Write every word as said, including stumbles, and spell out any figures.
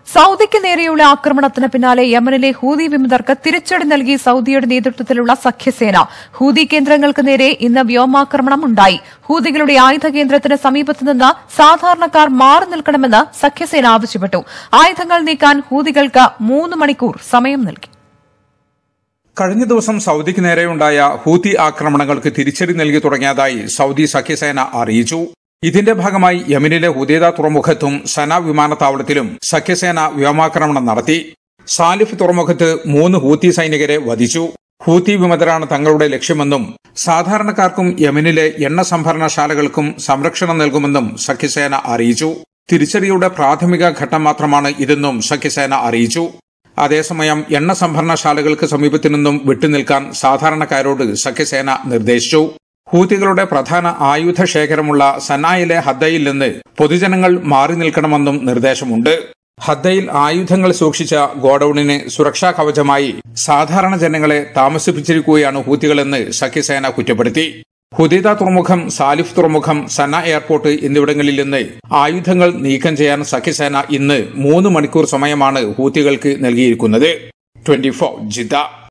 സൌദിക്ക് നേരെയുള്ള ആക്രമണത്തിന് പിന്നാലെ യമനിലെ ഹൂതി വിമതർക്ക് തിരിച്ചടി നൽകി സൌദിയുടെ നേതൃത്വത്തിലുള്ള സഖ്യസേന. ഹൂതി കേന്ദ്രങ്ങൾക്ക് നേരെ ഇന്ന് വ്യോമാക്രമണം ഉണ്ടായി. ഹൂതികളുടെ ആയുധ കേന്ദ്രത്തിന് സമീപത്തുനിന്ന് സാധാരണക്കാർ മാറി നിൽക്കണമെന്ന് സഖ്യസേന ആവശ്യപ്പെട്ടു. ആയുധങ്ങൾ നീക്കാൻ ഹൂതികൾക്ക് മൂന്ന് മണിക്കൂർ സമയം നൽകി. കഴിഞ്ഞ ദിവസം സൌദിക്ക് നേരെയുണ്ടായ ഹൂതി ആക്രമണങ്ങൾക്ക് തിരിച്ചടി നൽകി തുടങ്ങിയതായി സൌദി സഖ്യസേന അറിയിച്ചു. ഇതിന്റെ ഭാഗമായി യമനിലെ ഹുദൈദ തുറമുഖത്തും സന വിമാനത്താവളത്തിലും സഖ്യസേന വ്യോമാക്രമണം നടത്തി. സാലിഫ് തുറമുഖത്ത് മൂന്ന് ഹൂത്തി സൈനികരെ വധിച്ചു. ഹൂത്തി വിമതരാണ് തങ്ങളുടെ ലക്ഷ്യമെന്നും സാധാരണക്കാർക്കും യമനിലെ എണ്ണ സംഭരണശാലകൾക്കും സംരക്ഷണം നൽകുമെന്നും സഖ്യസേന അറിയിച്ചു. തിരിച്ചടിയുടെ പ്രാഥമിക ഘട്ടം മാത്രമാണ് ഇതെന്നും സഖ്യസേന അറിയിച്ചു. അതേസമയം എണ്ണ സംഭരണശാലകൾക്ക് സമീപത്തു നിന്നും വിട്ടുനിൽക്കാൻ സാധാരണക്കാരോട് സഖ്യസേന നിർദ്ദേശിച്ചു. ഹൂതികളുടെ പ്രധാന ആയുധ ശേഖരമുള്ള സനായിലെ ഹദ്ദയിൽ നിന്ന് പൊതുജനങ്ങൾ മാറി നിൽക്കണമെന്നും നിർദ്ദേശമുണ്ട്. ഹദ്ദയിൽ ആയുധങ്ങൾ സൂക്ഷിച്ച ഗോഡൌണിന് സുരക്ഷാ കവചമായി സാധാരണ ജനങ്ങളെ താമസിപ്പിച്ചിരിക്കുകയാണ് ഹൂതികളെന്ന് സഖ്യസേന കുറ്റപ്പെടുത്തി. ഹുദൈദ തുറമുഖം, സാലിഫ് തുറമുഖം, സന എയർപോർട്ട് എന്നിവിടങ്ങളിൽ നിന്ന് ആയുധങ്ങൾ നീക്കം ചെയ്യാൻ സഖ്യസേന ഇന്ന് മൂന്ന് മണിക്കൂർ സമയമാണ് ഹൂതികൾക്ക് നൽകിയിരിക്കുന്നത്. Twenty four Jeddah.